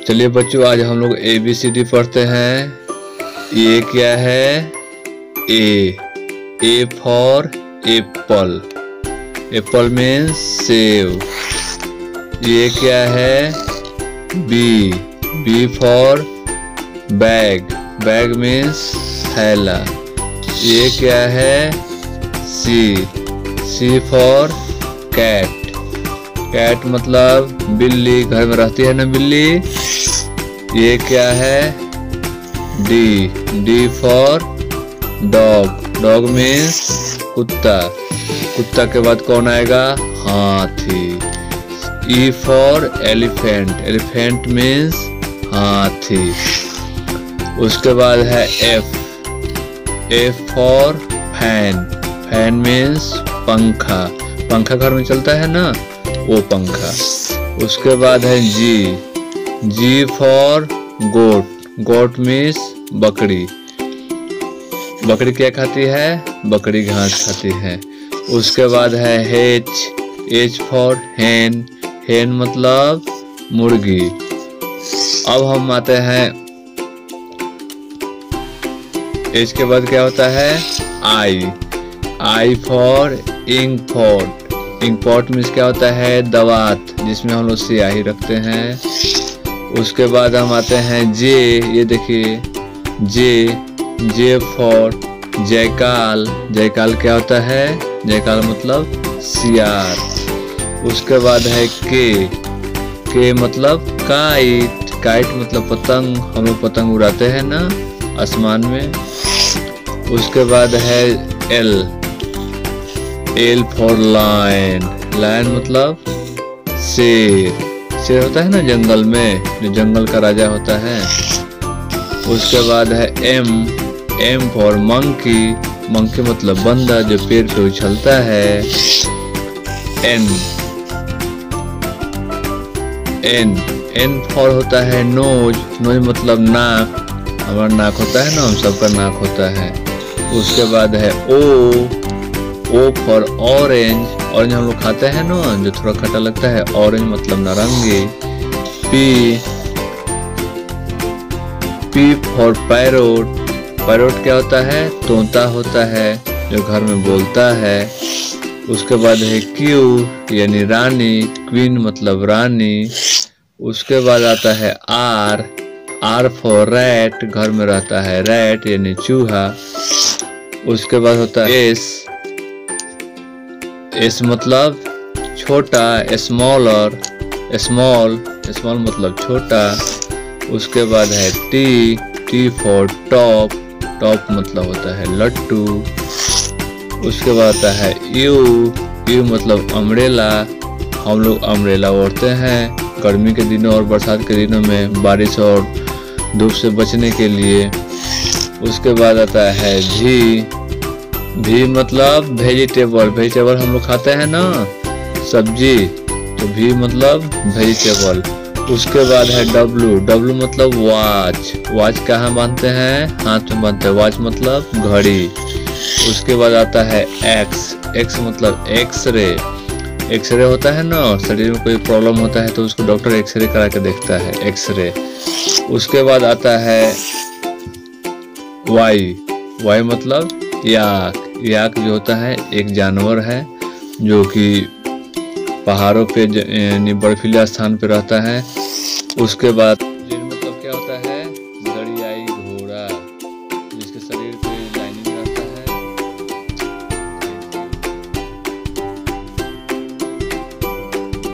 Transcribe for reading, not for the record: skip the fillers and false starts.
चलिए बच्चों, आज हम लोग ABCD पढ़ते हैं। ये क्या है? A for apple. Apple means सेव। ये क्या है? B for bag. Bag means थैला। ये क्या है? सी फॉर कैट। कैट मतलब बिल्ली, घर में रहती है ना बिल्ली। ये क्या है? D for dog. Dog means कुत्ता। कुत्ता के बाद कौन आएगा? हाथी। E for elephant. Elephant means हाथी। उसके बाद है F for fan. Fan means पंखा। पंखा घर में चलता है ना, वो पंखा। उसके बाद है जी फॉर गोट। गोट मीन्स बकरी। बकरी क्या खाती है? बकरी घास खाती है। उसके बाद है एच फॉर हैन। हैन मतलब मुर्गी। अब हम आते हैं एच के बाद क्या होता है? I for ink pot. Ink pot means क्या होता है? दवात, जिसमें हम लोग स्याही रखते हैं। उसके बाद हम आते हैं जे। ये देखिए जे फॉर जयकाल। जयकाल क्या होता है? जयकाल मतलब सियार। उसके बाद है के मतलब काइट। काइट मतलब पतंग। हम लोग पतंग उड़ाते हैं ना आसमान में। उसके बाद है एल फॉर लायन। लायन मतलब शेर। शेर होता है ना जंगल में, जो जंगल का राजा होता है। उसके बाद है एम फॉर मंकी। मंकी मतलब बंदर, जो पेड़ पे उछलता है। एन फॉर होता है नोज। नोज मतलब नाक। हमारा नाक होता है ना, हम सबका नाक होता है। उसके बाद है ओ फॉर ऑरेंज। ऑरेंज हम लोग खाते हैं ना, जो थोड़ा खट्टा लगता है। ऑरेंज मतलब नारंगी। P for parrot. पैरोट क्या होता है? तोता होता है, जो घर में बोलता है। उसके बाद है क्यू यानी रानी। क्वीन मतलब रानी। उसके बाद आता है आर फॉर रैट। घर में रहता है रैट यानी चूहा। उसके बाद होता है एस मतलब छोटा, स्मॉलर। स्मॉल मतलब छोटा। उसके बाद है टी फॉर टॉप। टॉप मतलब होता है लट्टू। उसके बाद आता है यू मतलब अम्ब्रेला। हम लोग अम्ब्रेला ओढ़ते हैं गर्मी के दिनों और बरसात के दिनों में, बारिश और धूप से बचने के लिए। उसके बाद आता है भी मतलब वेजिटेबल। वेजिटेबल हम लोग खाते हैं ना, सब्जी, तो भी मतलब वेजिटेबल। उसके बाद है डब्लू मतलब वॉच। वॉच कहाँ बांधते हैं? हाथ में बांधते हैं। वॉच मतलब घड़ी। उसके बाद आता है एक्स मतलब एक्सरे। एक्सरे होता है ना, शरीर में कोई प्रॉब्लम होता है तो उसको डॉक्टर एक्सरे करा के देखता है, एक्सरे। उसके बाद आता है वाई मतलब याक जो होता है एक जानवर है, जो कि पहाड़ों पे बर्फीले स्थान पे रहता है। उसके बाद